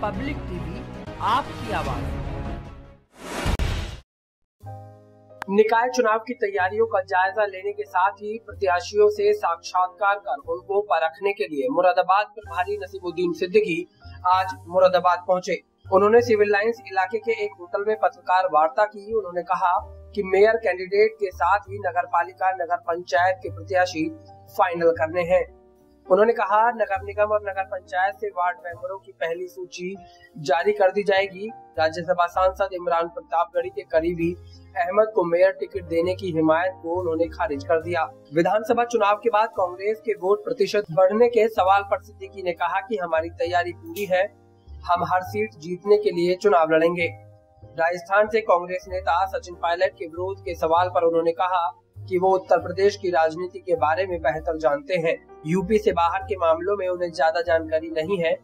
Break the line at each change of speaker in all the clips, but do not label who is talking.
Public TV, आपकी आवाज। निकाय चुनाव की तैयारियों का जायजा लेने के साथ ही प्रत्याशियों से साक्षात्कार कर उनको परखने के लिए मुरादाबाद प्रभारी नसीमुद्दीन सिद्दीकी आज मुरादाबाद पहुंचे। उन्होंने सिविल लाइंस इलाके के एक होटल में पत्रकार वार्ता की। उन्होंने कहा कि मेयर कैंडिडेट के साथ ही नगर पालिका, नगर पंचायत के प्रत्याशी फाइनल करने हैं। उन्होंने कहा नगर निगम और नगर पंचायत से वार्ड मेंबरों की पहली सूची जारी कर दी जाएगी। राज्यसभा सांसद इमरान प्रतापगढ़ी के करीबी अहमद को मेयर टिकट देने की हिमायत को उन्होंने खारिज कर दिया। विधानसभा चुनाव के बाद कांग्रेस के वोट प्रतिशत बढ़ने के सवाल पर सिद्दीकी ने कहा कि हमारी तैयारी पूरी है, हम हर सीट जीतने के लिए चुनाव लड़ेंगे। राजस्थान से कांग्रेस नेता सचिन पायलट के विरोध के सवाल पर उन्होंने कहा कि वो उत्तर प्रदेश की राजनीति के बारे में बेहतर जानते हैं। यूपी से बाहर के मामलों में उन्हें ज्यादा जानकारी नहीं है।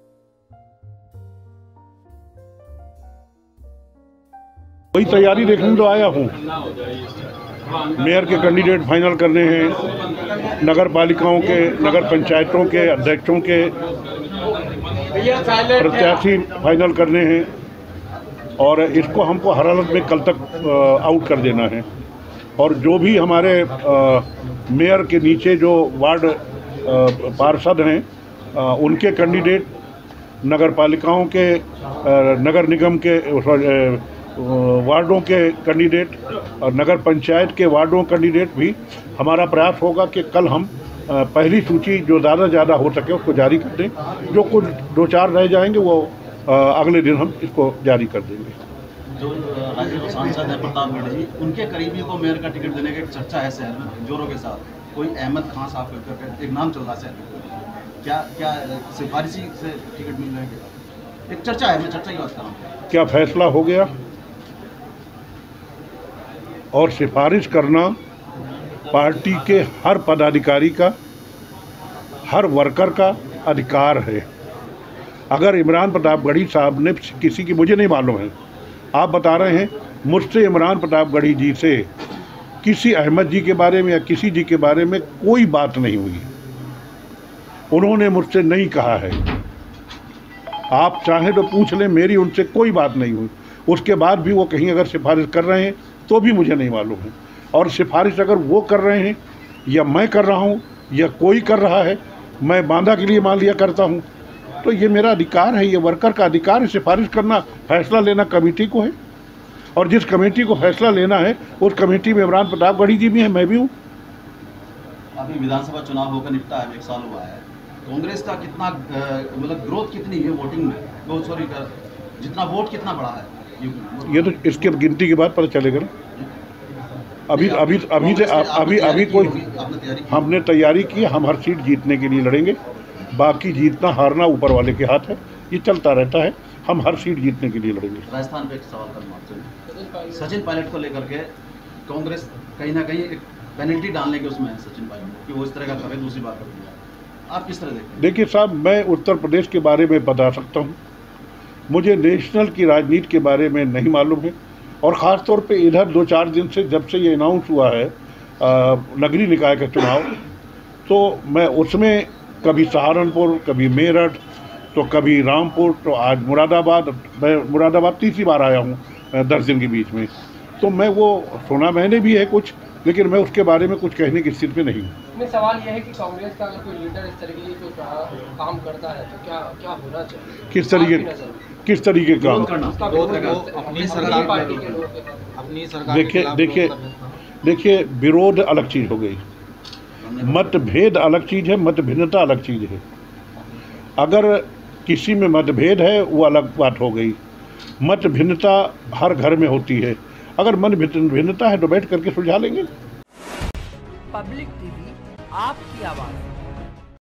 वही तैयारी देखने तो आया हूँ। मेयर के कैंडिडेट फाइनल करने हैं, नगर पालिकाओं के, नगर पंचायतों के अध्यक्षों के प्रत्याशी फाइनल करने हैं और इसको हमको हर हालत में कल तक आउट कर देना है। और जो भी हमारे मेयर के नीचे जो वार्ड पार्षद हैं उनके कैंडिडेट, नगर पालिकाओं के, नगर निगम के वार्डों के कैंडिडेट और नगर पंचायत के वार्डों कैंडिडेट भी हमारा प्रयास होगा कि कल हम पहली सूची जो ज़्यादा हो सके उसको जारी कर दें। जो कुछ 2-4 रह जाएंगे वो अगले दिन हम इसको जारी कर देंगे।
जो राज्यसभा सांसद है प्रतापगढ़ी, उनके करीबी को मेयर का टिकट देने की चर्चा है शहर में जोरों के साथ। कोई अहमद खान साहब करके एक नाम चल रहा है शहर में, क्या सिफारिशी से टिकट मिल रहे हैं? एक चर्चा है, मैं चर्चा की बात कर रहा हूँ। क्या
फैसला हो गया? और सिफारिश करना पार्टी के हर पदाधिकारी का, हर वर्कर का अधिकार है। अगर इमरान प्रतापगढ़ी साहब ने किसी की, मुझे नहीं मालूम है, आप बता रहे हैं, मुझसे इमरान प्रतापगढ़ी जी से किसी अहमद जी के बारे में या किसी जी के बारे में कोई बात नहीं हुई। उन्होंने मुझसे नहीं कहा है। आप चाहें तो पूछ लें, मेरी उनसे कोई बात नहीं हुई। उसके बाद भी वो कहीं अगर सिफारिश कर रहे हैं तो भी मुझे नहीं मालूम है। और सिफारिश अगर वो कर रहे हैं या मैं कर रहा हूँ या कोई कर रहा है, मैं बांधा के लिए मान लिया करता हूँ, तो ये मेरा अधिकार है, ये वर्कर का अधिकार है। सिफारिश करना, फैसला लेना कमेटी को है और जिस कमेटी को फैसला लेना है उस कमेटी में इमरान प्रतापगढ़ी जी भी हैं, मैं भी हूँ।
अभी विधानसभा चुनाव होकर निपटा है, 1 साल हुआ है। कांग्रेस का कितना मतलब ग्रोथ कितनी है वोटिंग में, जितना वोट कितना बढ़ा है?
ये तो इसके गिनती के बाद पता चलेगा ना। अभी कोई हमने तैयारी की, हम हर सीट जीतने के लिए लड़ेंगे। बाकी जीतना हारना ऊपर वाले के हाथ है, ये चलता रहता है। हम हर सीट जीतने के लिए लड़ेंगे।
राजस्थान पे एक सवाल करना, सचिन पायलट को लेकर के कांग्रेस कहीं ना कहीं एक पेनल्टी डालने के उसमें है सचिन पायलट कि वो इस तरह का करे, दूसरी बार कर दिया। आप किस तरह देखते हैं?
देखिए साहब, मैं उत्तर प्रदेश के बारे में बता सकता हूँ, मुझे नेशनल की राजनीति के बारे में नहीं मालूम है। और ख़ास तौर पे इधर 2-4 दिन से जब से ये अनाउंस हुआ है नगरीय निकाय का चुनाव, तो मैं उसमें कभी सहारनपुर, कभी मेरठ, तो कभी रामपुर, तो आज मुरादाबाद। मैं मुरादाबाद तीसरी बार आया हूँ 10 दिन के बीच में। तो मैं वो सुना मैंने भी है कुछ, लेकिन मैं उसके बारे में कुछ कहने की स्थिति में नहीं हूँ।
सवाल यह है कि कांग्रेस का अगर कोई लीडर इस तरह के काम करता है तो क्या होना चाहिए? किस तरीके का काम? देखिए, विरोध अलग चीज़ हो गई, मतभेद अलग चीज़ है, मतभिन्नता अलग चीज़ है। अगर किसी में मतभेद है वो अलग बात हो गई। मतभिन्नता हर घर में होती है। अगर मतभिन्नता है तो बैठ करके सुलझा लेंगे। पब्लिक टीवी, आपकी आवाज़।